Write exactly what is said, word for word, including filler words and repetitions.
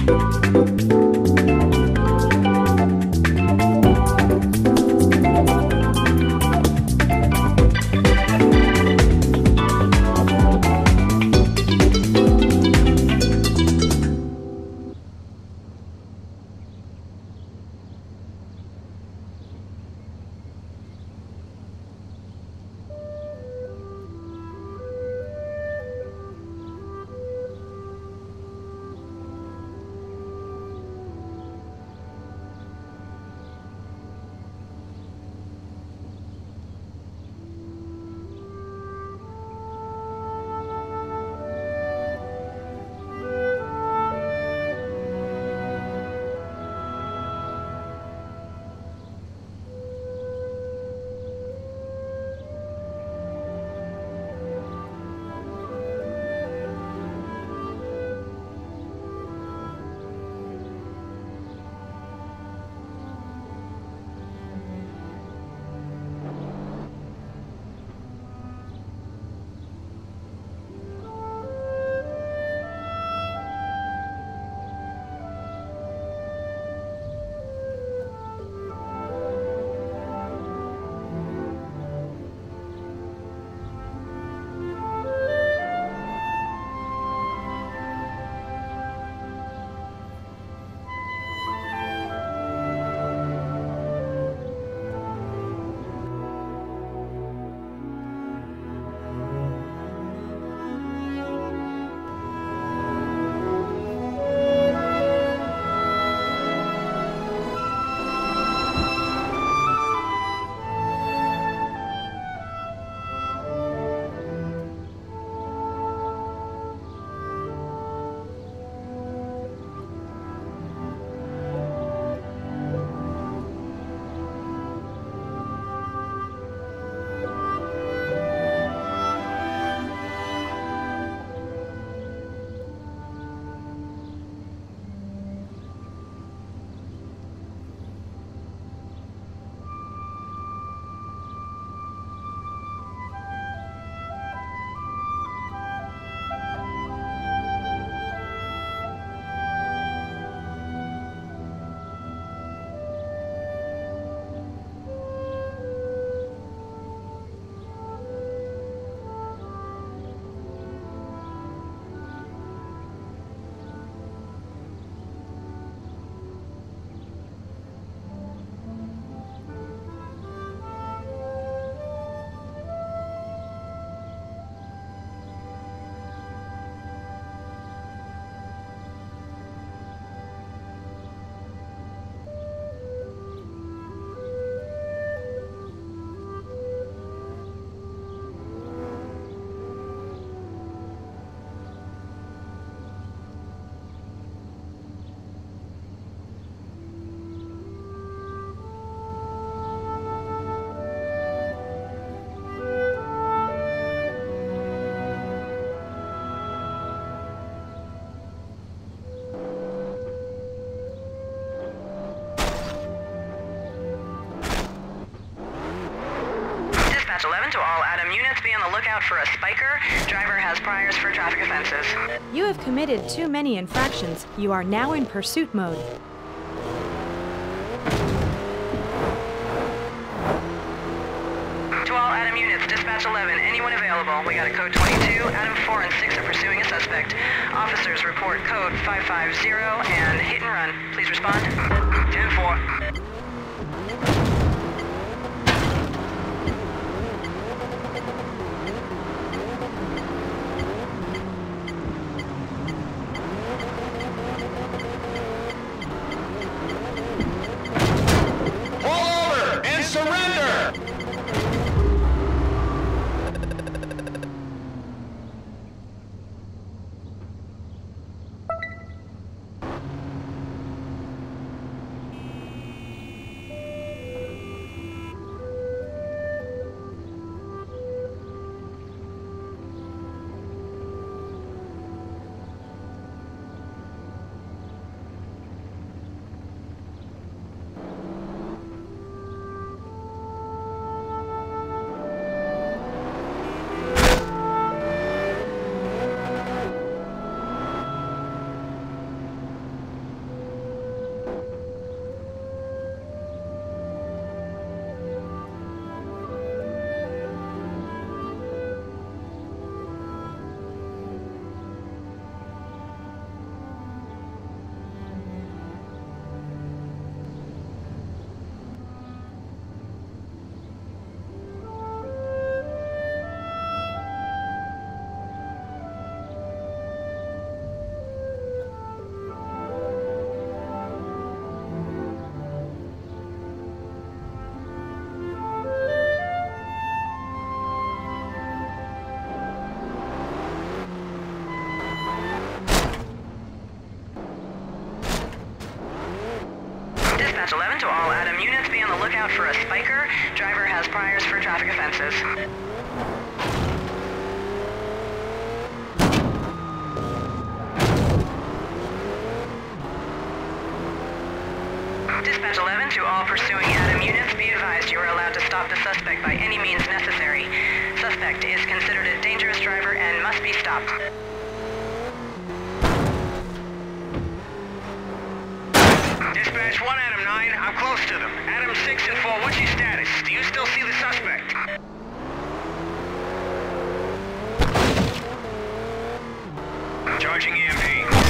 eleven to all Adam units, be on the lookout for a spiker. Driver has priors for traffic offenses. You have committed too many infractions. You are now in pursuit mode. To all Adam units, dispatch eleven, anyone available? We got a code twenty-two, Adam four and six are pursuing a suspect. Officers report code five five zero and hit and run. Please respond. ten four. Dispatch eleven to all Adam units, be on the lookout for a spiker. Driver has priors for traffic offenses. Dispatch eleven to all pursuing Adam units, be advised you are allowed to stop the suspect by any means necessary. Suspect is considered a dangerous driver and must be stopped. Dispatch one Adam nine, I'm close to them. Adam six and four, what's your status? Do you still see the suspect? Charging E M P.